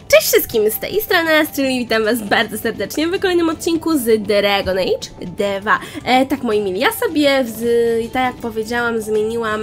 Cześć wszystkim, z tej strony, czyli witam was bardzo serdecznie w kolejnym odcinku z Dragon Age 2. Tak moi mili, ja sobie, i tak jak powiedziałam, zmieniłam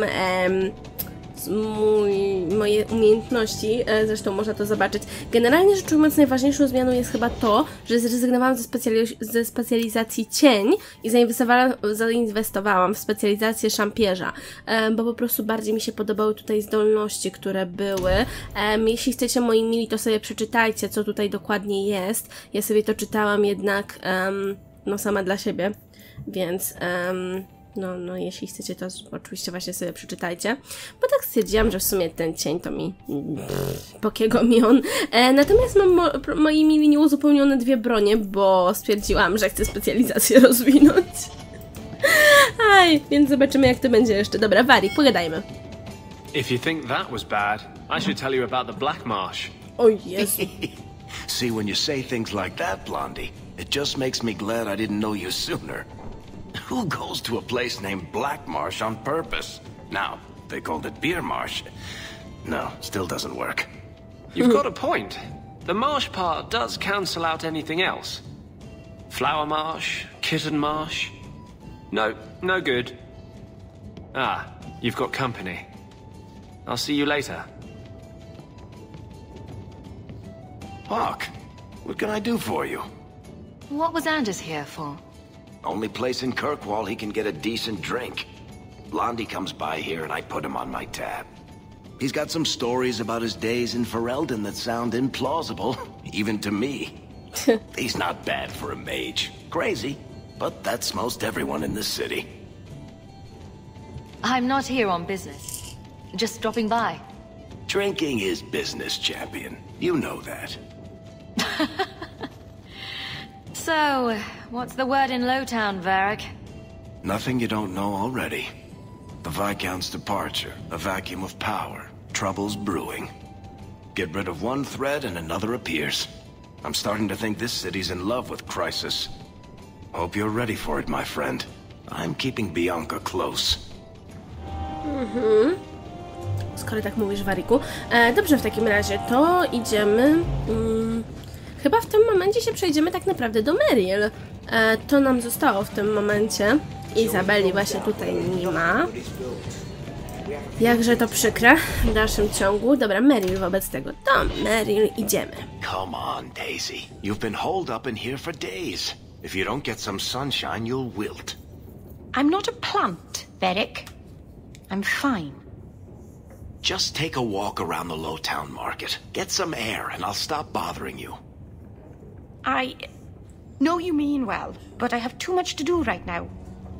moje umiejętności, zresztą można to zobaczyć. Generalnie rzecz ujmując, najważniejszą zmianą jest chyba to, że zrezygnowałam ze specjalizacji cień i zainwestowałam w specjalizację szampierza, bo po prostu bardziej mi się podobały tutaj zdolności, które były. Jeśli chcecie moi mili, to sobie przeczytajcie, co tutaj dokładnie jest. Ja sobie to czytałam jednak no sama dla siebie, więc no jeśli chcecie, to oczywiście właśnie sobie przeczytajcie, bo tak stwierdziłam, że w sumie ten cień to mi pokiego mi on. Natomiast mam moi mili nieuzupełnione dwie bronie, bo stwierdziłam, że chcę specjalizację rozwinąć. Aj, więc zobaczymy jak to będzie jeszcze. Dobra, Warik, pogadajmy. If you think that was bad, I should tell you about the Black Marsh. O Jezu. See, when you say things like that, Blondie, it just makes me glad I didn't know you sooner. Who goes to a place named Black Marsh on purpose? Now, they called it Beer Marsh. No, still doesn't work. You've got a point. The marsh part does cancel out anything else. Flower Marsh, Kitten Marsh. No good. Ah, you've got company. I'll see you later. Hawk, what can I do for you? What was Anders here for? Only place in Kirkwall he can get a decent drink. Blondie comes by here and I put him on my tab. He's got some stories about his days in Ferelden that sound implausible, even to me. He's not bad for a mage. Crazy, but that's most everyone in this city. I'm not here on business. Just dropping by. Drinking is business, champion. You know that. So, what's the word in Lowtown, Varric? Nothing you don't know already. The Viscount's departure, a vacuum of power, troubles brewing. Get rid of one thread and another appears. I'm starting to think this city's in love with Crisis. Hope you're ready for it, my friend. I'm keeping Bianca close. Skoro tak mówisz, Wariku. Dobrze, w takim razie to idziemy... Chyba w tym momencie się przejdziemy tak naprawdę do Meryl. To nam zostało w tym momencie. Izabeli właśnie tutaj nie ma. Jakże to przykre w dalszym ciągu. Dobra, Meryl wobec tego. Do Meryl idziemy. Come on, Daisy. You've been holed up in here for days. If you don't get some sunshine, you'll wilt. I'm not a plant, Varric. I'm fine. Just take a walk around the Lowtown Market. Get some air and I'll stop bothering you. I know you mean well, but I have too much to do right now.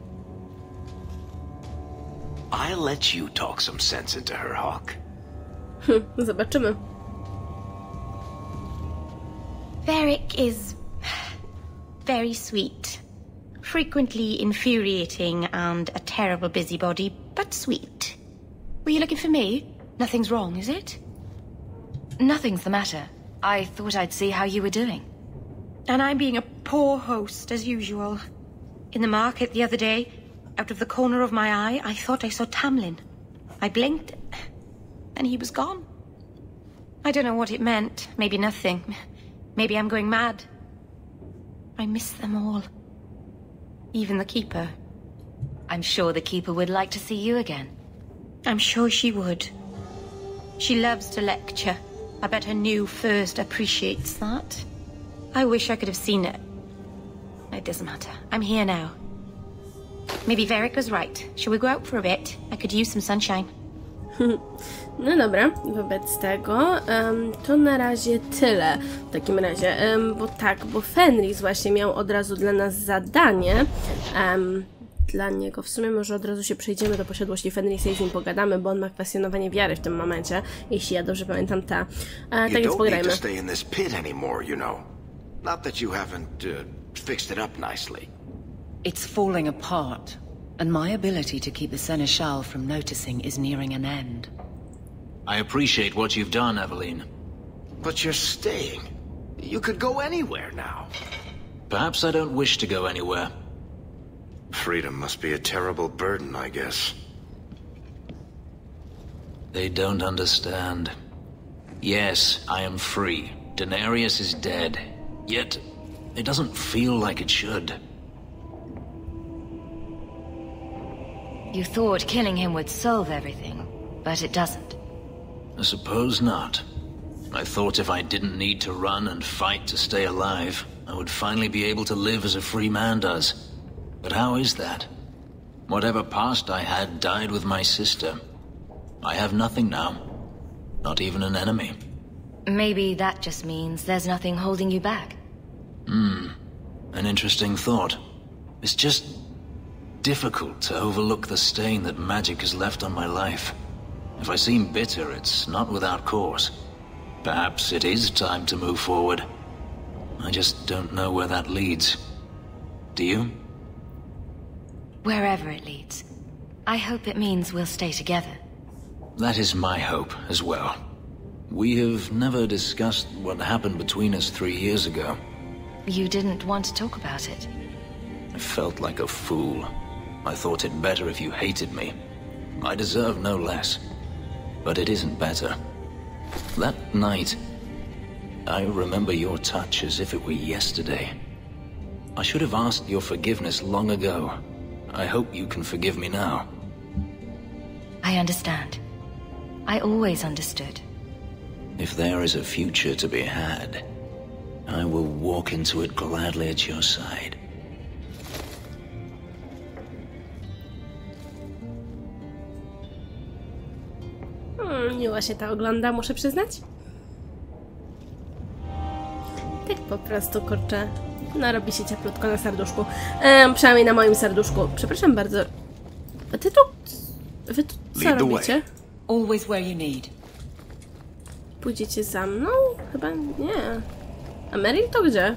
I'll let you talk some sense into her, Hawk. Zobaczymy. Varric is very sweet. Frequently infuriating and a terrible busybody, but sweet. Were you looking for me? Nothing's wrong, is it? Nothing's the matter. I thought I'd see how you were doing. And I'm being a poor host, as usual. In the market the other day, out of the corner of my eye, I thought I saw Tamlin. I blinked, and he was gone. I don't know what it meant. Maybe nothing. Maybe I'm going mad. I miss them all. Even the Keeper. I'm sure the Keeper would like to see you again. I'm sure she would. She loves to lecture. I bet her new first appreciates that. I wish I could have seen it. It doesn't matter. I'm here now. Maybe Varric was right. Shall we go out for a bit? I could use some sunshine. No dobra, wobec tego to na razie tyle w takim razie, bo Fenris właśnie miał od razu dla nas zadanie, dla niego. W sumie może od razu się przejdziemy do posiadłości Fenrisa i z nim pogadamy, bo on ma kwestionowanie wiary w tym momencie, jeśli ja dobrze pamiętam tak więc pogadajmy. Not that you haven't fixed it up nicely. It's falling apart, and my ability to keep the Seneschal from noticing is nearing an end. I appreciate what you've done, Eveline. But you're staying. You could go anywhere now. Perhaps I don't wish to go anywhere. Freedom must be a terrible burden, I guess. They don't understand. Yes, I am free. Daenerys is dead, yet it doesn't feel like it should. You thought killing him would solve everything, but it doesn't. I suppose not. I thought if I didn't need to run and fight to stay alive, I would finally be able to live as a free man does. But how is that? Whatever past I had died with my sister. I have nothing now. Not even an enemy. Maybe that just means there's nothing holding you back. An interesting thought. It's just difficult to overlook the stain that magic has left on my life. If I seem bitter, it's not without cause. Perhaps it is time to move forward. I just don't know where that leads. Do you? Wherever it leads. I hope it means we'll stay together. That is my hope as well. We have never discussed what happened between us 3 years ago. You didn't want to talk about it. I felt like a fool. I thought it better if you hated me. I deserve no less. But it isn't better. That night, I remember your touch as if it were yesterday. I should have asked your forgiveness long ago. I hope you can forgive me now. I understand. I always understood. If there is a future to be had, I will walk into it gladly at your side. Miło się to ogląda, muszę przyznać. Tak po prostu, kurczę. No, robi się cieplutko na serduszku. Przynajmniej na moim serduszku. Przepraszam bardzo. A ty tu... Wy tu co robicie? Always where you need. Pójdziecie za mną? Chyba nie. A Meryl to gdzie?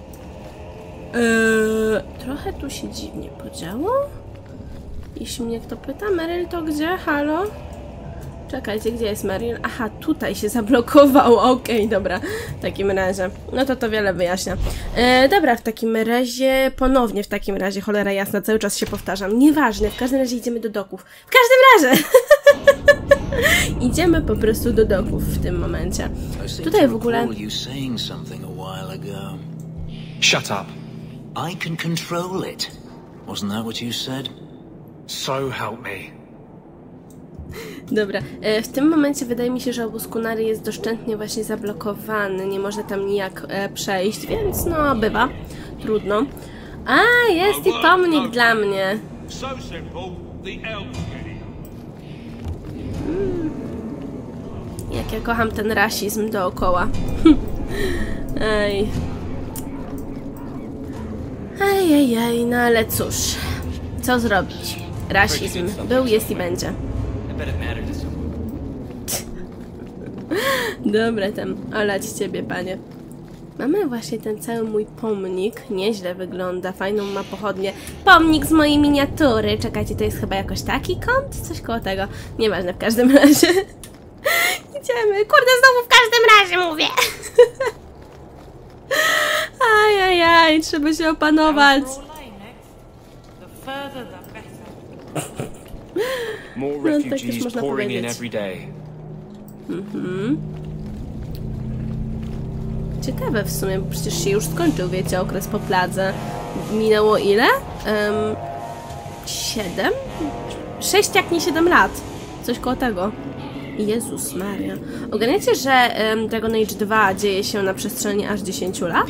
Trochę tu się dziwnie podziało. Jeśli mnie kto pyta, Meryl to gdzie? Halo? Czekajcie, gdzie jest Meryl? Aha, tutaj się zablokowało. Okej, dobra. W takim razie. No to wiele wyjaśnia. Dobra, w takim razie... Ponownie w takim razie, cholera jasna, cały czas się powtarzam. Nieważne, w każdym razie idziemy do doków. W każdym razie! Idziemy po prostu do doków w tym momencie. Tutaj w ogóle... Shut up. I can control it. Wasn't that what you said? So help me. Dobra, w tym momencie wydaje mi się, że obóz Kunary jest doszczętnie właśnie zablokowany, nie można tam nijak przejść, więc no bywa, trudno. A, jest i pomnik dla mnie. Jak ja kocham ten rasizm dookoła. Ej. Ej, no ale cóż, co zrobić? Rasizm był, jest i będzie. Dobra tam, olać ciebie, panie. Mamy właśnie ten cały mój pomnik. Nieźle wygląda, fajną ma pochodnię. Pomnik z mojej miniatury. Czekajcie, to jest chyba jakoś taki kąt? Coś koło tego. Nieważne, w każdym razie. Idziemy. Kurde, znowu w każdym razie mówię. Ajajaj, trzeba się opanować. More refugees pouring in every day. Ciekawe w sumie, bo przecież się już skończył, wiecie, okres po pladze. Minęło ile? 7? 6 jak nie 7 lat. Coś koło tego. Jezus Maria. Ogarniacie, że Dragon Age 2 dzieje się na przestrzeni aż 10 lat?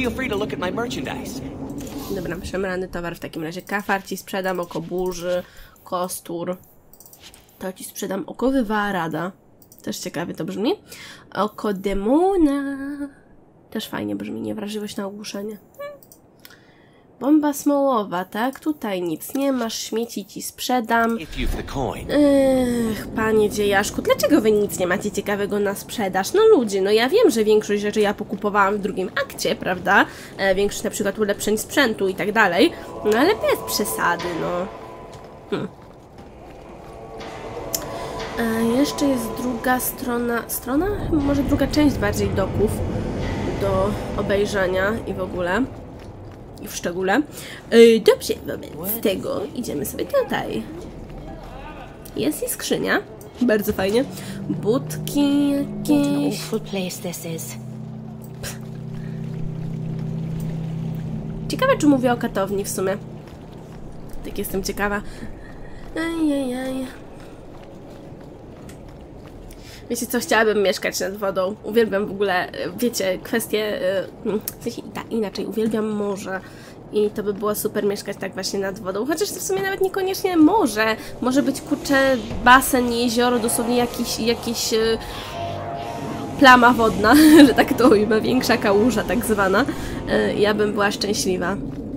Dobra, przemrany towar w takim razie. Kafar ci sprzedam, oko burzy, kostur. To ci sprzedam oko Wywarada. Też ciekawie to brzmi. Oko demona. Też fajnie brzmi, niewrażliwość na ogłuszenie. Bomba smołowa, tak? Tutaj nic nie masz, śmieci ci sprzedam. Panie dziejaszku, dlaczego wy nic nie macie ciekawego na sprzedaż? No ludzie, no ja wiem, że większość rzeczy ja pokupowałam w drugim akcie, prawda? Większość na przykład ulepszeń sprzętu i tak dalej. No ale bez przesady, no. Jeszcze jest druga strona? Może druga część bardziej doków do obejrzenia i w ogóle. I w szczególe. Dobrze, wobec tego idziemy sobie tutaj. Jest i skrzynia. Bardzo fajnie. Budki jakieś. Ciekawe, czy mówię o katowni w sumie. Tak jestem ciekawa. Ajajaj. Wiecie co, chciałabym mieszkać nad wodą. Uwielbiam w ogóle, wiecie, kwestie... w sensie inaczej, uwielbiam morze. I to by było super mieszkać tak właśnie nad wodą. Chociaż to w sumie nawet niekoniecznie morze. Może być, kurczę, basen, jezioro, dosłownie jakiś plama wodna, że tak to ujmę, większa kałuża tak zwana. Ja bym była szczęśliwa.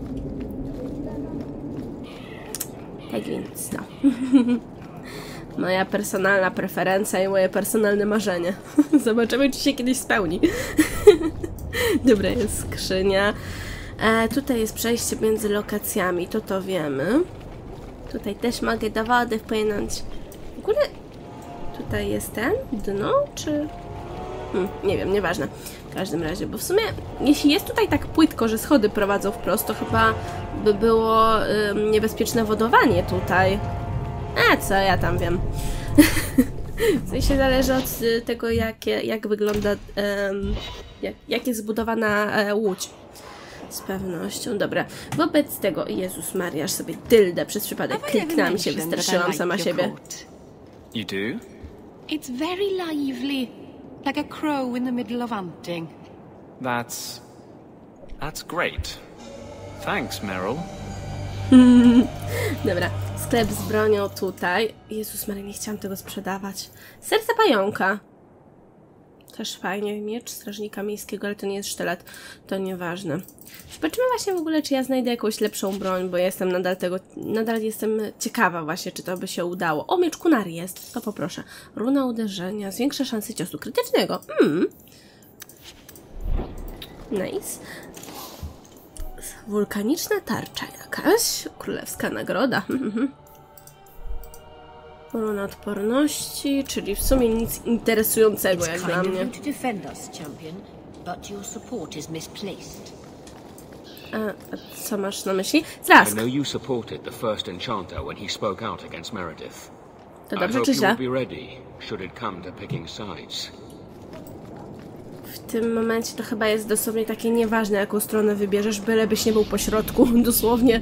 Tak więc, no. Moja personalna preferencja i moje personalne marzenie. Zobaczymy, czy się kiedyś spełni. Dobra, jest skrzynia. Tutaj jest przejście między lokacjami, to wiemy. Tutaj też mogę do wody wpłynąć. W ogóle tutaj jest ten dno, czy... nie wiem, nieważne. W każdym razie, bo w sumie jeśli jest tutaj tak płytko, że schody prowadzą wprost, to chyba by było niebezpieczne wodowanie tutaj. Co ja tam wiem. W sensie zależy od tego, jak wygląda, jak jest zbudowana łódź. Z pewnością. Dobra. Wobec tego, Jezus Maria, aż sobie tyldę przez przypadek kliknęłam się, wystraszyłam sama siebie. You do? It's very lively, like a crow in the middle of hunting. That's great. Thanks, Meryl. Dobra. Sklep z bronią tutaj. Jezus Maria, nie chciałam tego sprzedawać. Serce pająka. Też fajnie. Miecz strażnika miejskiego, ale to nie jest sztylet. To nieważne. Zobaczymy właśnie w ogóle, czy ja znajdę jakąś lepszą broń, bo jestem nadal jestem ciekawa właśnie, czy to by się udało. O, miecz kunari jest. To poproszę. Runa uderzenia. Zwiększa szanse ciosu krytycznego. Nice. Wulkaniczna tarcza jakaś. Królewska nagroda. Runa odporności, czyli w sumie nic interesującego jak dla mnie. A co masz na myśli? Zrask. To dobrze czy źle? W tym momencie to chyba jest dosłownie takie nieważne, jaką stronę wybierzesz, bylebyś nie był po środku, dosłownie.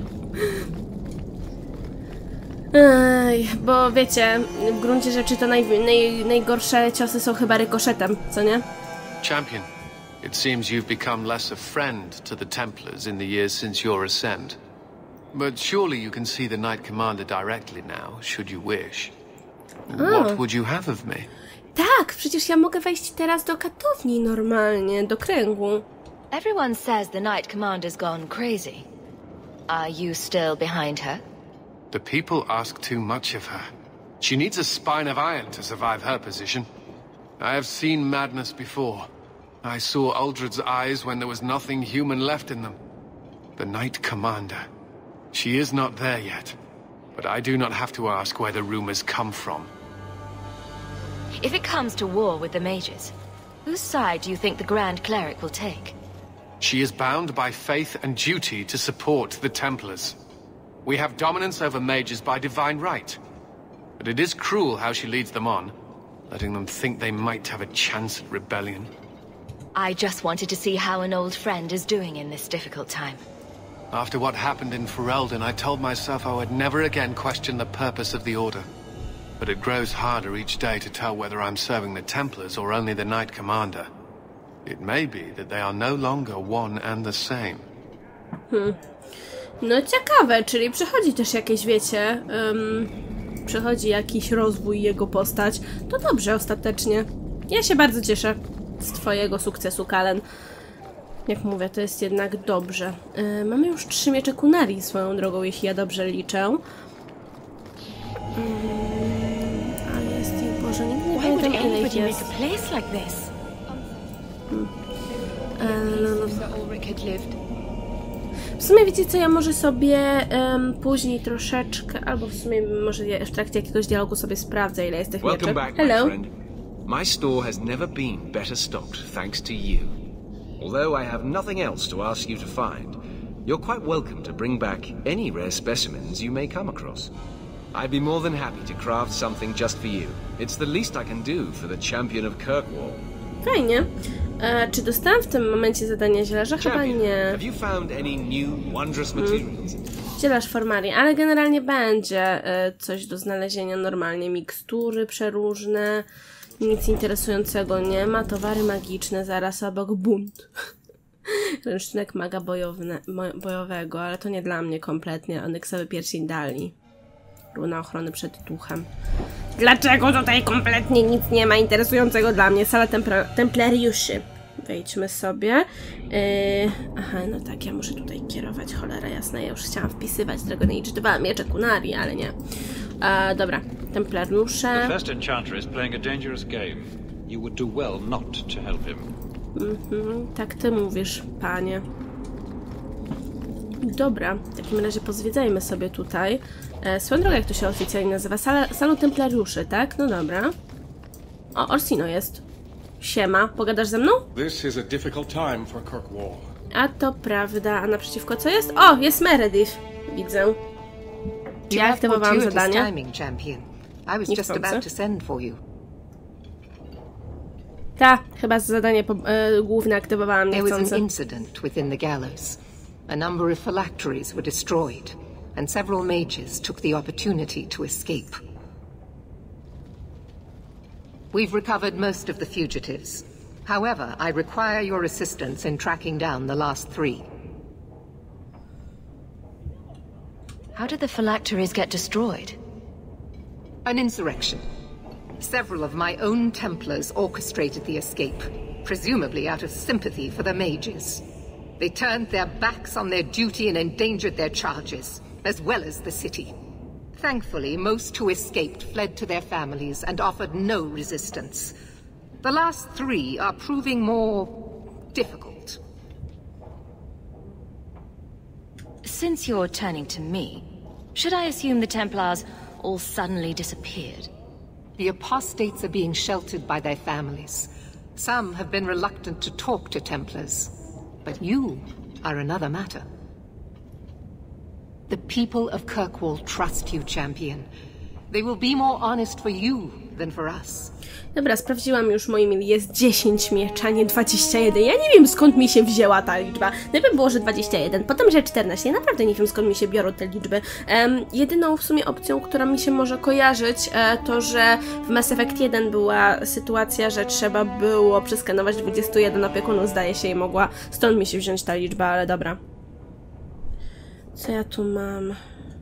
Bo wiecie, w gruncie rzeczy to najgorsze ciosy są chyba rykoszetem, co nie? Champion, it seems you've become less a friend to the Templars in the years since your ascent. But surely you can see the Knight Commander directly now, should you wish. What would you have of me? Tak, przecież ja mogę wejść teraz do katowni normalnie, do kręgu. Everyone says the Knight Commander's gone crazy. Are you still behind her? The people ask too much of her. She needs a spine of iron to survive her position. I have seen madness before. I saw Uldred's eyes when there was nothing human left in them. The Knight Commander. She is not there yet. But I do not have to ask where the rumors come from. If it comes to war with the mages, whose side do you think the Grand Cleric will take? She is bound by faith and duty to support the Templars. We have dominance over mages by divine right. But it is cruel how she leads them on, letting them think they might have a chance at rebellion. I just wanted to see how an old friend is doing in this difficult time. After what happened in Ferelden, I told myself I would never again question the purpose of the Order. But it grows harder each day to tell whether I'm serving the Templars or only the Knight Commander. It may be that they are no longer one and the same. No ciekawe, czyli przechodzi też jakieś, wiecie, przechodzi jakiś rozwój jego postać. To dobrze ostatecznie. Ja się bardzo cieszę z twojego sukcesu, Kalen. Jak mówię, to jest jednak dobrze. Mamy już 3 miecze kunari swoją drogą, jeśli ja dobrze liczę. A jest ich, Boże, nigdy nie pamiętam, ile ich jest. W sumie wiecie co, ja może sobie później troszeczkę, albo w sumie może w trakcie jakiegoś dialogu sobie sprawdzę, ile jest tych mieczy. Hello. My store has never been better stocked thanks to you. Although I have nothing else to ask you to find, you're quite welcome to bring back any rare specimens you may come across. I'd be more than happy to craft something just for you. It's the least I can do for the champion of Kirkwall. Fajnie. Czy dostałam w tym momencie zadanie zielarza? Chyba nie. Zielarz formarii, ale generalnie będzie coś do znalezienia normalnie. Mikstury przeróżne, nic interesującego nie ma. Towary magiczne, zaraz obok bunt. Ręcznik maga bojowego, ale to nie dla mnie kompletnie. Onyksowy pierścień Dali. Runa ochrony przed duchem. Dlaczego tutaj kompletnie nic nie ma interesującego dla mnie? Sala templariuszy. Wejdźmy sobie. Aha, no tak, ja muszę tutaj kierować, cholera jasna. Ja już chciałam wpisywać Dragon Age 2, miecze Kunari, ale nie. Dobra, templariusze. The first enchanter is playing a dangerous game. You would do well not to help him. Tak ty mówisz, panie. Dobra, w takim razie pozwiedzajmy sobie tutaj. Swoją drogą, jak to się oficjalnie nazywa? Salą templariuszy, tak? No dobra. O, Orsino jest. Siema, pogadasz ze mną? This is a difficult time for Kirkwall. A to prawda, a naprzeciwko co jest? O, jest Meredith. Widzę. Ja aktywowałam zadanie. Chyba zadanie główne aktywowałam niechcący. A number of phylacteries were destroyed, and several mages took the opportunity to escape. We've recovered most of the fugitives. However, I require your assistance in tracking down the last 3. How did the phylacteries get destroyed? An insurrection. Several of my own Templars orchestrated the escape, presumably out of sympathy for the mages. They turned their backs on their duty and endangered their charges, as well as the city. Thankfully, most who escaped fled to their families and offered no resistance. The last 3 are proving more difficult. Since you're turning to me, should I assume the Templars all suddenly disappeared? The apostates are being sheltered by their families. Some have been reluctant to talk to Templars. But you are another matter. The people of Kirkwall trust you, champion. They will be more honest for you than for us. Dobra, sprawdziłam już, moi mili, jest 10 miecz, a nie 21. Ja nie wiem, skąd mi się wzięła ta liczba. Najpierw było, że 21, potem, że 14. Ja naprawdę nie wiem, skąd mi się biorą te liczby. Jedyną w sumie opcją, która mi się może kojarzyć, to, że w Mass Effect 1 była sytuacja, że trzeba było przeskanować 21 opiekunów, zdaje się, i mogła stąd mi się wziąć ta liczba, ale dobra. Co ja tu mam?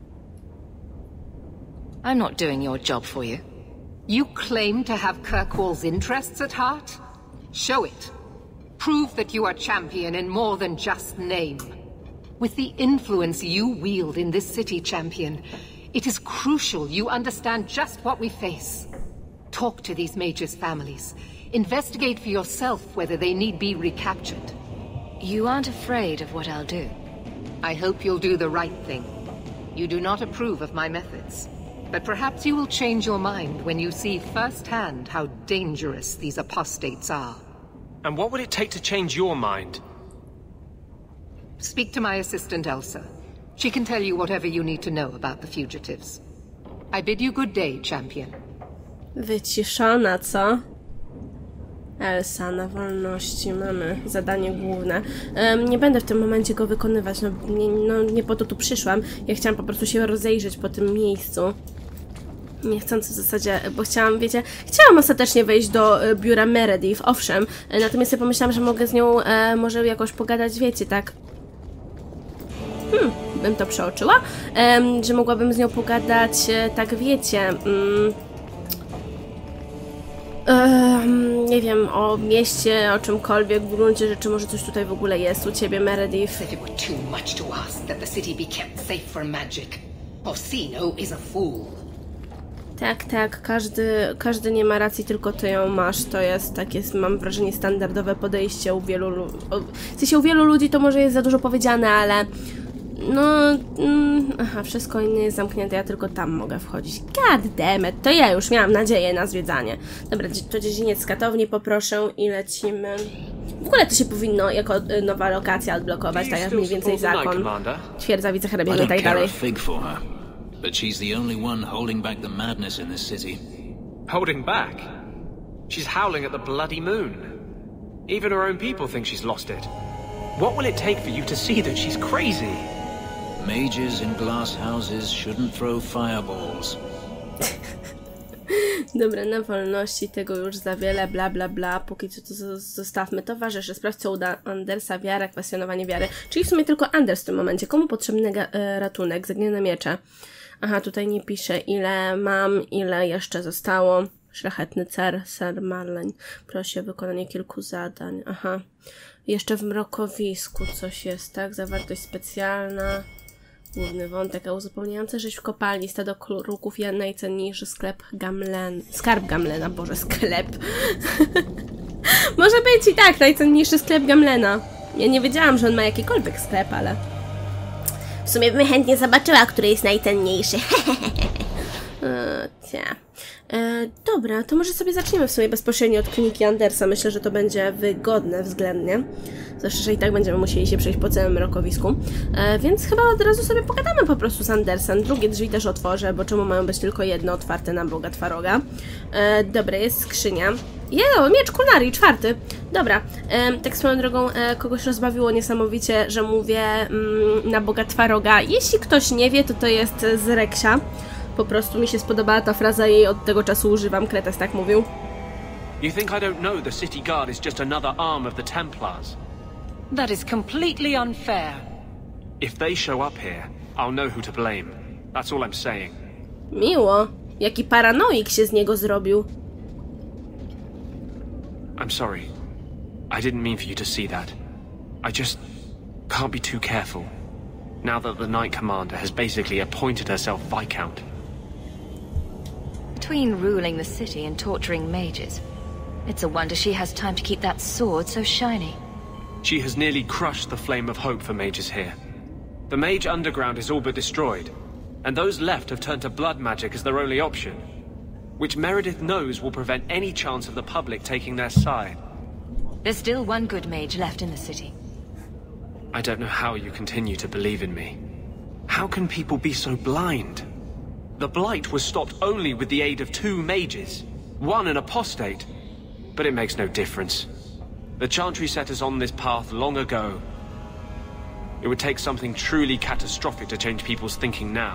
I'm not doing your job for you. You claim to have Kirkwall's interests at heart? Show it. Prove that you are champion in more than just name. With the influence you wield in this city, champion, it is crucial you understand just what we face. Talk to these mages' families. Investigate for yourself whether they need be recaptured. You aren't afraid of what I'll do? I hope you'll do the right thing. You do not approve of my methods. But perhaps you will change your mind when you see firsthand how dangerous these apostates are. And what would it take to change your mind? Speak to my assistant Elsa. She can tell you whatever you need to know about the fugitives. I bid you good day, champion. Wyciszona, co? Elsa, na wolności. Mamy zadanie główne. Nie będę w tym momencie go wykonywać, nie po to tu przyszłam. Ja chciałam po prostu się rozejrzeć po tym miejscu. Niechcący w zasadzie, bo chciałam, wiecie, chciałam ostatecznie wejść do biura Meredith, owszem, natomiast ja pomyślałam, że mogę z nią może jakoś pogadać, wiecie, tak? Bym to przeoczyła, że mogłabym z nią pogadać, tak wiecie, nie wiem, o mieście, o czymkolwiek, w gruncie rzeczy może coś tutaj w ogóle jest u ciebie, Meredith. Tak, każdy nie ma racji, tylko ty ją masz. To jest takie, mam wrażenie, standardowe podejście u wielu ludzi. W sensie u wielu ludzi to może jest za dużo powiedziane, ale no, aha, wszystko inne jest zamknięte, ja tylko tam mogę wchodzić. God damn it, to ja już miałam nadzieję na zwiedzanie. Dobra, to dziedziniec z katowni poproszę i lecimy. W ogóle to się powinno jako nowa lokacja odblokować, tak jak mniej więcej zakon. Twierdza wicehrabiego i tak dalej. But she's the only one holding back the madness in this city. Holding back? She's howling at the bloody moon. Even her own people think she's lost it. What will it take for you to see that she's crazy? Mages in glass houses shouldn't throw fireballs. Dobra, na wolności tego już za wiele, bla bla bla. Póki co to zostawmy. Towarzyszy, sprawdź co uda Andersa, wiara, kwestionowanie wiary. Czyli w sumie tylko Anders w tym momencie. Komu potrzebny ratunek? Zagnione miecze. Aha, tutaj nie pisze ile mam, ile jeszcze zostało. Szlachetny Sir Marlene. Prosi o wykonanie kilku zadań. Aha. Jeszcze w mrokowisku coś jest, tak? Zawartość specjalna. Główny wątek, a uzupełniające rzeź w kopalni, stado kruków, najcenniejszy sklep skarb Gamlena, Boże, sklep. Może być i tak, najcenniejszy sklep Gamlena. Ja nie wiedziałam, że on ma jakikolwiek sklep, ale... W sumie bym chętnie zobaczyła, który jest najcenniejszy. Dobra, to może sobie zaczniemy w sumie bezpośrednio od kliniki Andersa. Myślę, że to będzie wygodne względnie. Zwłaszcza, że i tak będziemy musieli się przejść po całym mrokowisku. Więc chyba od razu sobie pogadamy po prostu z Andersem. Drugie drzwi też otworzę, bo czemu mają być tylko jedno otwarte na Boga Twaroga? Dobra, jest skrzynia. Miecz Kulnari, 4. Dobra, tak swoją drogą kogoś rozbawiło niesamowicie, że mówię na Boga Twaroga. Jeśli ktoś nie wie, to jest z Reksia. Po prostu mi się spodobała ta fraza i od tego czasu używam. Kretes tak mówił. You think I don't know the city guard is just another arm of the Templars? That is completely unfair. If they show up here, I'll know who to blame. That's all I'm saying. Miło. Jaki paranoik się z niego zrobił. I'm sorry. I didn't mean for you to see that. I just can't be too careful. Now that the Knight Commander has basically appointed herself Viscount. Between ruling the city and torturing mages, it's a wonder she has time to keep that sword so shiny. She has nearly crushed the flame of hope for mages here. The mage underground is all but destroyed, and those left have turned to blood magic as their only option, which Meredith knows will prevent any chance of the public taking their side. There's still one good mage left in the city. I don't know how you continue to believe in me. How can people be so blind? The Blight was stopped only with the aid of 2 mages, one an apostate, but it makes no difference. The Chantry set us on this path long ago. It would take something truly catastrophic to change people's thinking now.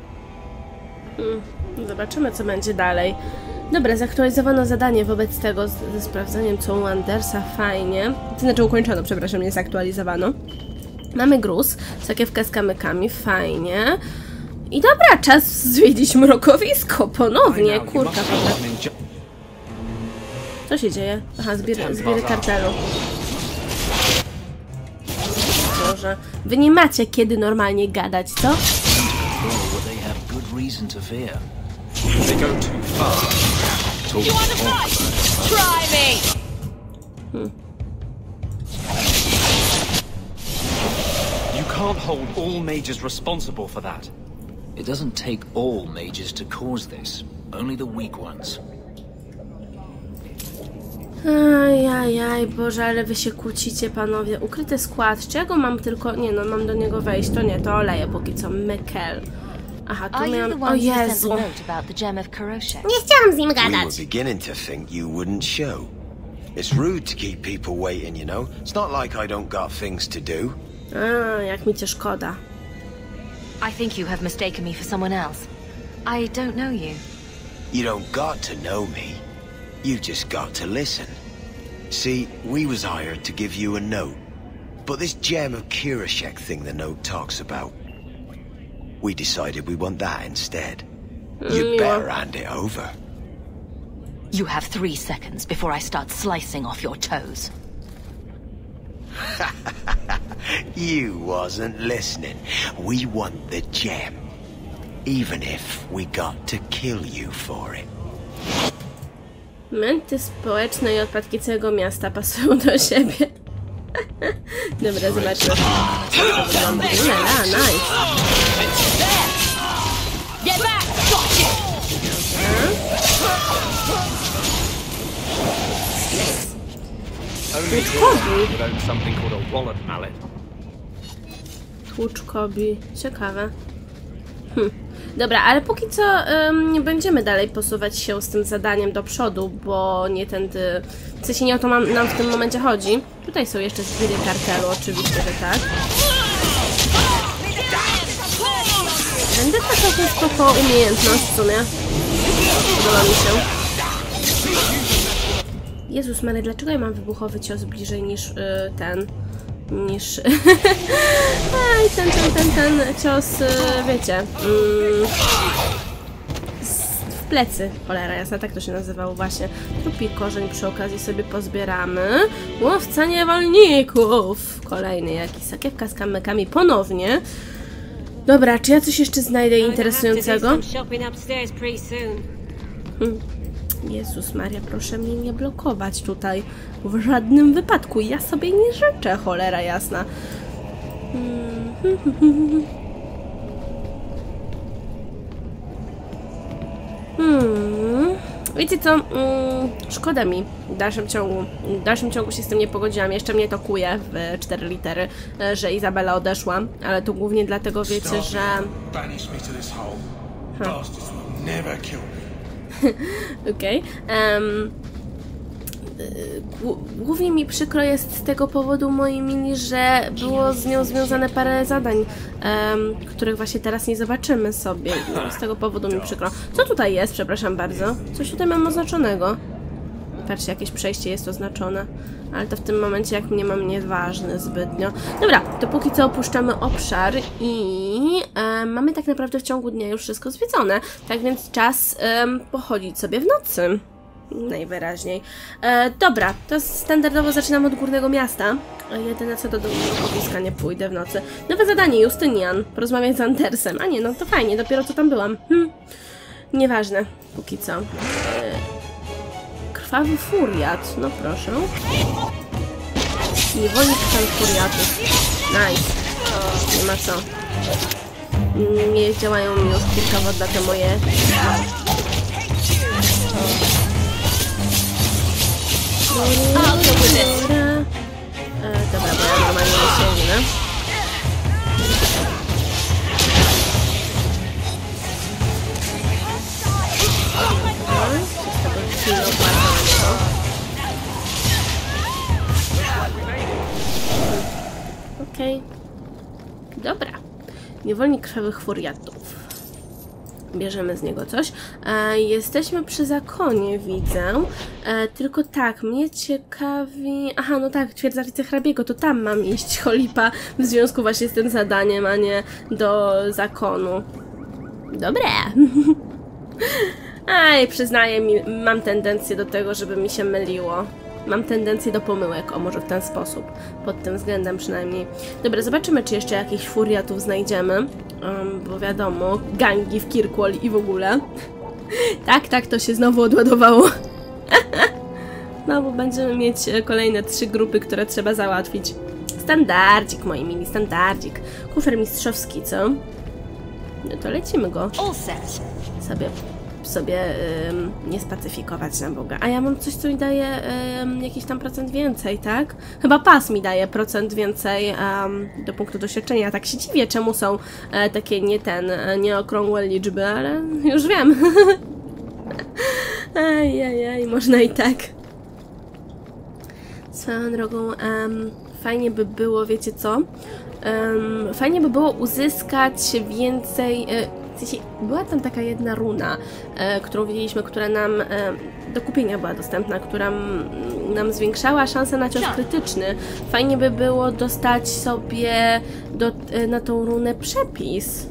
Zobaczymy, co będzie dalej. Dobra, zaktualizowano zadanie wobec tego ze sprawdzaniem, co u Andersa. Fajnie. To znaczy ukończono, przepraszam, nie zaktualizowano. Mamy gruz, sakiewkę z kamykami. Fajnie. I dobra, czas zwiedzić mrokowisko ponownie. Kurka, co się dzieje? Aha, zbiery kartelu. Boże. Wy nie macie kiedy normalnie gadać, co? You can't hold all mages responsible for that. It doesn't take all mages to cause this, only the weak ones. Ajajaj, Boże, ale wy się kłócicie, panowie. Ukryty skład. Czego mam tylko... Nie no, mam do niego wejść. To nie, to oleję póki co. Mekel. Aha, tu miałam... O Jezu. Nie chciałam z nim gadać. We were beginning to think you wouldn't show. It's rude to keep people waiting, you know? It's not like I don't got things to do. Jak mi cię szkoda. I think you have mistaken me for someone else. I don't know you. You don't got to know me. You just got to listen. See, we was hired to give you a note. But this gem of Kirishek thing the note talks about, we decided we want that instead. You better hand it over. You have 3 seconds before I start slicing off your toes. You wasn't listening. We want the gem. Even if we got to kill you for it. Męty społeczne i odpadki całego miasta pasują do siebie. Dobra, zobaczmy. Nice. Tłuczkobi. Ciekawe. Dobra, ale póki co nie będziemy dalej posuwać się z tym zadaniem do przodu, bo nie tędy... W sensie nie o to nam w tym momencie chodzi. Tutaj są jeszcze zbiry kartelu, oczywiście, że tak. Będę taką spoko umiejętność w sumie. Podoba mi się. Jezus Mary, dlaczego ja mam wybuchowy cios bliżej niż ten? Niż... Aj, ten cios, wiecie... w plecy. Cholera jasna, tak to się nazywało właśnie. Trupi korzeń przy okazji sobie pozbieramy. Łowca niewolników! Kolejny jakiś sakiewka z kamykami ponownie. Dobra, czy ja coś jeszcze znajdę interesującego? Jezus Maria, proszę mnie nie blokować tutaj. W żadnym wypadku. Ja sobie nie życzę, cholera jasna. Wiecie co? Szkoda mi w dalszym ciągu się z tym nie pogodziłam. Jeszcze mnie to kuje w 4 litery, że Izabela odeszła, ale to głównie dlatego, wiecie, że... Okej. Głównie mi przykro jest z tego powodu mojej mini, że było z nią związane parę zadań, których właśnie teraz nie zobaczymy sobie. No, z tego powodu mi przykro. Co tutaj jest? Przepraszam bardzo. Coś tutaj mam oznaczonego. Patrzcie, jakieś przejście jest oznaczone. Ale to w tym momencie jak mnie mam nieważne zbytnio. Dobra, to póki co opuszczamy obszar i mamy tak naprawdę w ciągu dnia już wszystko zwiedzone. Tak więc czas pochodzić sobie w nocy. Najwyraźniej. Dobra, to standardowo zaczynam od Górnego Miasta. Jedyne co do blokowiska nie pójdę w nocy. Nowe zadanie, Justynian. Porozmawiać z Andersem. A nie, no to fajnie, dopiero co tam byłam. Nieważne, póki co. Krwawy furiat, no proszę. Niewolnik krwawych furiatów. Nice. Nie ma co. Nie działają mi już kilka te moje... Dobra, bo ja normalnie nie sięgnę. Okej. Dobra. Niewolnik krwawych furiatów. Bierzemy z niego coś. Jesteśmy przy zakonie, widzę. Tylko tak, mnie ciekawi... Aha, no tak, twierdza wicehrabiego, to tam mam iść, cholipa, w związku właśnie z tym zadaniem, a nie do zakonu. Dobre. Aj, przyznaję, mam tendencję do tego, żeby mi się myliło. Mam tendencję do pomyłek, o może w ten sposób. Pod tym względem przynajmniej. Dobra, zobaczymy, czy jeszcze jakichś furiatów znajdziemy. Bo wiadomo, gangi w Kirkwall i w ogóle. Tak, to się znowu odładowało. No, bo będziemy mieć kolejne 3 grupy, które trzeba załatwić. Standardzik, moi mini, standardzik. Kufer mistrzowski, co? No to lecimy go. Sobie nie spacyfikować na Boga. A ja mam coś, co mi daje jakiś tam procent więcej, tak? Chyba pas mi daje procent więcej do punktu doświadczenia. Tak się dziwię, czemu są takie nieokrągłe liczby, ale już wiem. Ajajaj, można i tak. Swoją drogą, fajnie by było, wiecie co? Fajnie by było uzyskać więcej... W sensie, była tam taka jedna runa, którą widzieliśmy, która nam do kupienia była dostępna, która nam zwiększała szansę na cios krytyczny. Fajnie by było dostać sobie na tą runę przepis.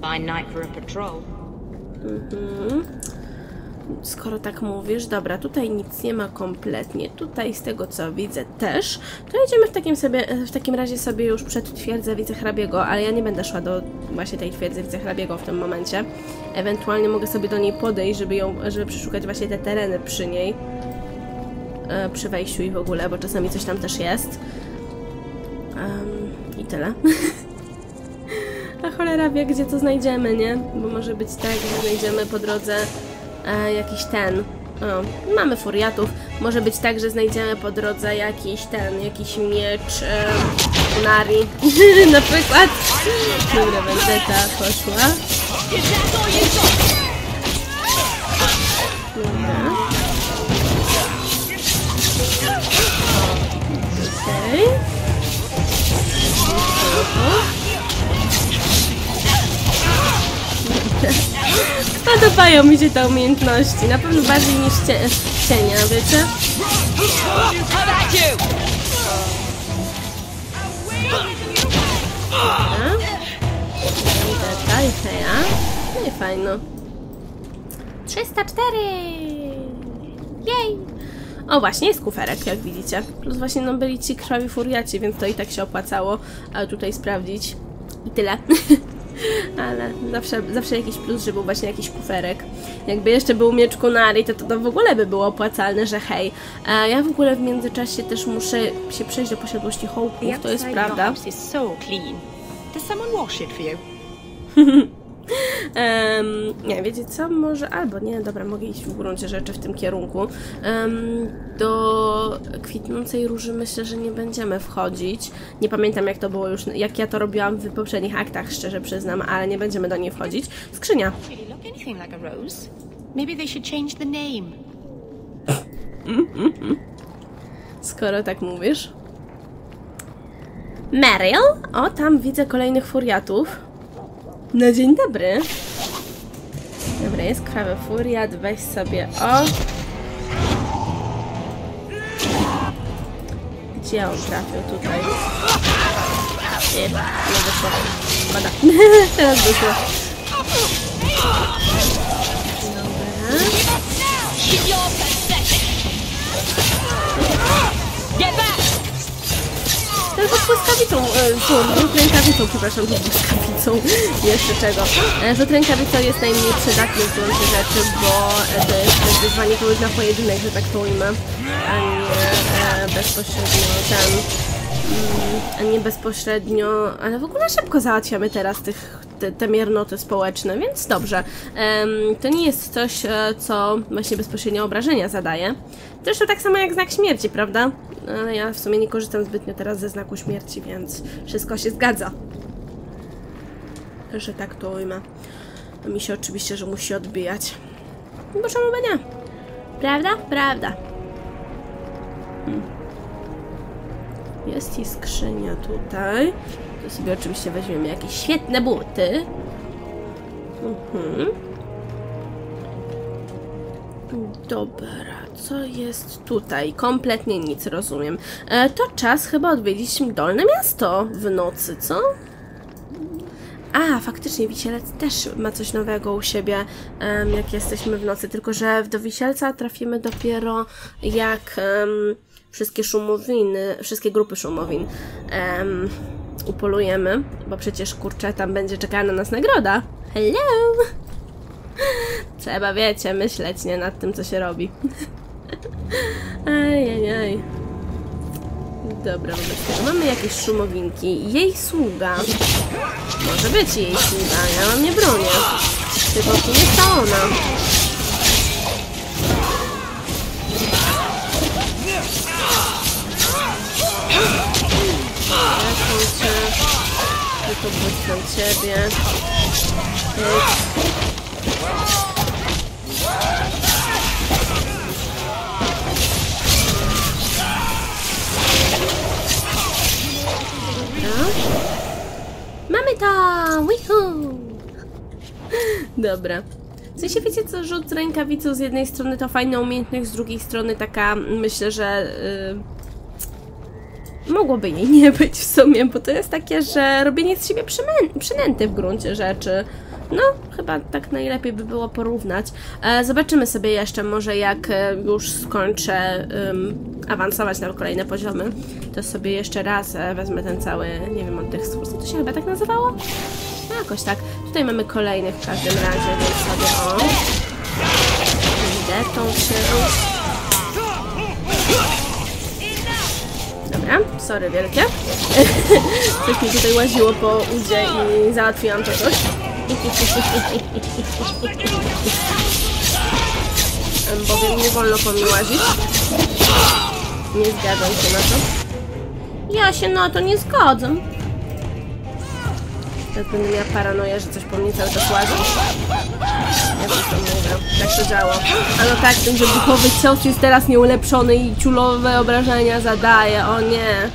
Skoro tak mówisz, dobra, tutaj nic nie ma kompletnie, tutaj z tego co widzę też, to jedziemy w takim razie sobie już przed twierdzę wicehrabiego, ale ja nie będę szła do właśnie tej twierdzy wicehrabiego w tym momencie. Ewentualnie mogę sobie do niej podejść, żeby przeszukać właśnie te tereny przy niej, przy wejściu i w ogóle, bo czasami coś tam też jest. I tyle. A cholera wie, gdzie to znajdziemy, nie? Bo może być tak, że znajdziemy po drodze jakiś mamy furiatów. Może być tak, że znajdziemy po drodze jakiś miecz Nari na przykład. Dobra, vendetta poszła. Okej. Podobają mi się te umiejętności, na pewno bardziej niż cienia, wiecie? No i fajno. 304! Jej! O, właśnie jest kuferek, jak widzicie. Plus właśnie no byli ci krwawi furiaci, więc to i tak się opłacało tutaj sprawdzić. I tyle. Ale zawsze jakiś plus, że był właśnie jakiś kuferek. Jakby jeszcze był miecz Kunari, to w ogóle by było opłacalne, że hej. Ja w ogóle w międzyczasie też muszę się przejść do posiadłości Hołków, to jest prawda. Nie, wiecie co? Może... Albo nie, dobra, mogę iść w gruncie rzeczy w tym kierunku. Do kwitnącej róży myślę, że nie będziemy wchodzić. Nie pamiętam jak to było już, jak ja to robiłam w poprzednich aktach, szczerze przyznam, ale nie będziemy do niej wchodzić. Skrzynia. Skoro tak mówisz. Meryl? O, tam widzę kolejnych furiatów. No dzień dobry. Dobra, jest krwawy furiat, weź sobie o. Gdzie on trafił? Tutaj. Nie wyszło. Pada. Teraz wyszło. Dobra. Tylko z błyskawicą, rzut rękawicą, przepraszam, rzut błyskawicą, jeszcze czego. Rzut rękawicą jest najmniej przydatny w gruncie rzeczy, bo to jest wyzwanie kogoś na pojedynek, że tak to ujmę, a nie bezpośrednio, ale w ogóle szybko załatwiamy teraz te miernoty społeczne, więc dobrze. To nie jest coś, co właśnie bezpośrednio obrażenia zadaje. Zresztą tak samo jak znak śmierci, prawda? Ale ja w sumie nie korzystam zbytnio teraz ze znaku śmierci, więc wszystko się zgadza. Że tak to ujmę. To mi się oczywiście, że musi odbijać. Bo czemu by nie? Prawda? Prawda. Jest i skrzynia tutaj. To sobie oczywiście weźmiemy jakieś świetne buty. Dobra, co jest tutaj? Kompletnie nic, rozumiem. To czas chyba odwiedzić Dolne Miasto w nocy, co? A, faktycznie Wisielec też ma coś nowego u siebie, jak jesteśmy w nocy, tylko że do Wisielca trafimy dopiero jak wszystkie grupy szumowin upolujemy, bo przecież kurczę, tam będzie czekała na nas nagroda. Hello! Trzeba, wiecie, myśleć, nie, nad tym, co się robi. Ajajaj. Dobra, wobec tego mamy jakieś szumowinki. Jej sługa. Może być jej sługa, ja wam nie bronię. Tylko to nie jest ta ona. Tylko błyskam ciebie. Mamy to! Wihoo! Dobra. W sensie wiecie co, rzut z rękawicą z jednej strony to fajna umiejętność, z drugiej strony taka, myślę, że mogłoby jej nie być w sumie, bo to jest takie, że robienie z siebie przynęty w gruncie rzeczy. No, chyba tak najlepiej by było porównać. Zobaczymy sobie jeszcze, może jak już skończę awansować na kolejne poziomy, to sobie jeszcze raz wezmę ten cały, nie wiem, od tych słów, to się chyba tak nazywało? No, jakoś tak. Tutaj mamy kolejnych w każdym razie, więc sobie o... Idę tą się... Dobra, sorry wielkie. Coś mi tutaj łaziło po udzie i załatwiłam to coś. Bowiem nie wolno po mnie łazić. Nie zgadzam się na to. Ja się na to nie zgadzam. Teraz będę miała paranoję, że coś po mnie cały czas łazi. Ja coś tam mówię. Tak to działo. A no tak, ten wybuchowy cios jest teraz nieulepszony i ciulowe obrażenia zadaje. O nie.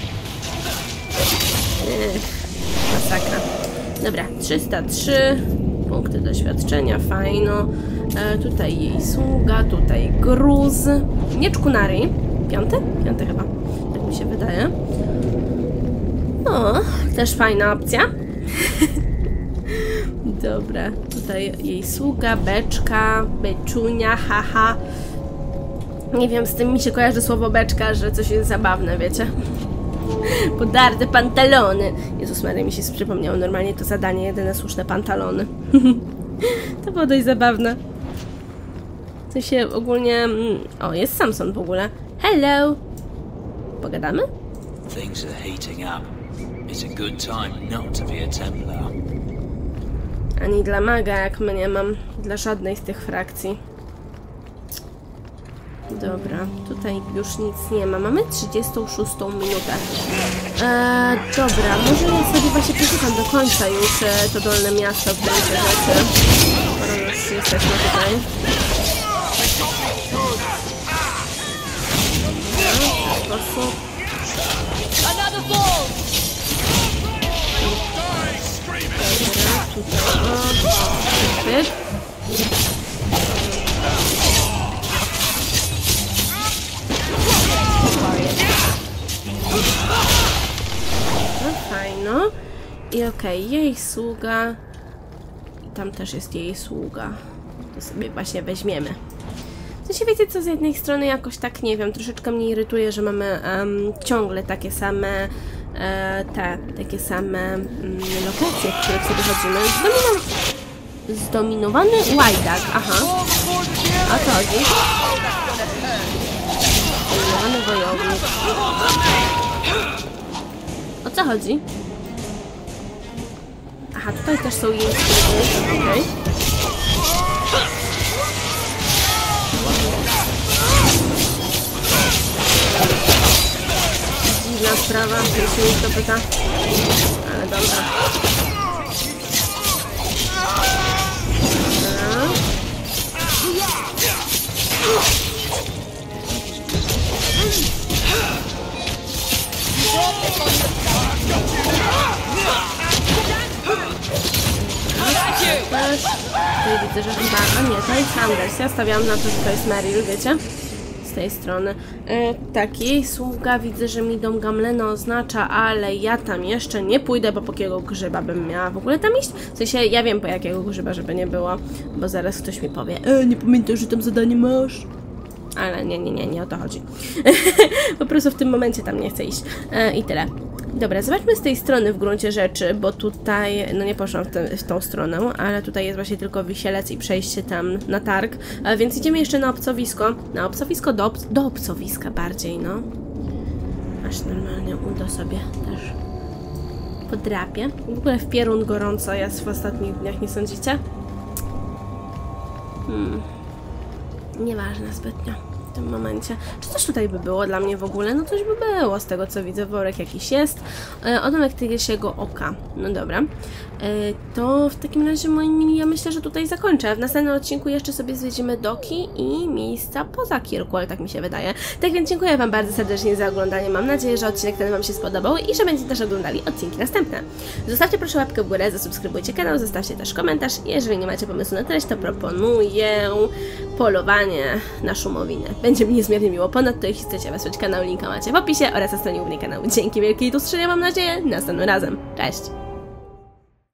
Masakra. Dobra, 303 punkty doświadczenia, fajno. Tutaj jej sługa, tutaj gruz. Miecz Kunari. Piąty? Piąty chyba. Tak mi się wydaje. O, też fajna opcja. Dobra, tutaj jej sługa, beczka, beczunia, haha. Nie wiem, z tym mi się kojarzy słowo beczka, że coś jest zabawne, wiecie? Podarte pantalony. Jezus Maria, mi się przypomniało normalnie to zadanie, jedyne słuszne pantalony. To było dość zabawne. To się ogólnie... O, jest Samson w ogóle. Hello! Pogadamy? Things are heating up. It's a good time not to be a Templar. Ani dla maga, jak my nie mam. Dla żadnej z tych frakcji. Dobra, tutaj już nic nie ma. Mamy 36 minutę. Dobra, może ja sobie właśnie przeczytam do końca już to dolne miasto w gruncie rzeczy. Skoro już jesteśmy tutaj. W ten sposób. Tutaj no fajno. I okej, jej sługa. I tam też jest jej sługa. To sobie właśnie weźmiemy. To się wiecie co, z jednej strony jakoś tak, nie wiem, troszeczkę mnie irytuje, że mamy ciągle takie same takie same lokacje, w których sobie chodzimy. Zdominowany łajdak, aha. A co chodzi? Zdominowany wojownik. O co chodzi? Aha, tutaj też są jej sklepy, okej. Dziwna sprawa, jeśli już to pyta. Ale dobra. Tutaj widzę, że chyba... A nie, to jest Anders. Ja stawiałam na to, że to jest Meryl, wiecie? Z tej strony. Tak, jej sługa widzę, że mi dom Gamlena oznacza, ale ja tam jeszcze nie pójdę, bo po jakiego grzyba bym miała w ogóle tam iść? W sensie, ja wiem po jakiego grzyba, żeby nie było, bo zaraz ktoś mi powie, nie pamiętasz, że tam zadanie masz? Ale nie o to chodzi. Po prostu w tym momencie tam nie chcę iść. I tyle. Dobra, zobaczmy z tej strony w gruncie rzeczy, bo tutaj, no nie poszłam w tą stronę, ale tutaj jest właśnie tylko wisielec i przejście tam na targ, więc idziemy jeszcze na obcowisko. Na obcowisko do obcowiska bardziej, no. Aż normalnie uda sobie też podrapię. W ogóle w pierun gorąco jest w ostatnich dniach, nie sądzicie? Nieważne zbytnio w tym momencie. Czy coś tutaj by było dla mnie w ogóle? No coś by było z tego co widzę. Worek jakiś jest. Odłamek Tygiesiego Oka. No dobra. To w takim razie moi mili, ja myślę, że tutaj zakończę. W następnym odcinku jeszcze sobie zwiedzimy doki i miejsca poza Kirkwall, tak mi się wydaje. Tak więc dziękuję Wam bardzo serdecznie za oglądanie. Mam nadzieję, że odcinek ten Wam się spodobał i że będziecie też oglądali odcinki następne. Zostawcie proszę łapkę w górę, zasubskrybujcie kanał, zostawcie też komentarz. Jeżeli nie macie pomysłu na treść, to proponuję polowanie na szumowinę. Będzie mi niezmiernie miło. Ponadto jeśli chcecie wesprzeć kanał, linka macie w opisie oraz na stronie głównej kanału. Dzięki wielkie i do usłyszenia mam nadzieję następnym razem. Cześć!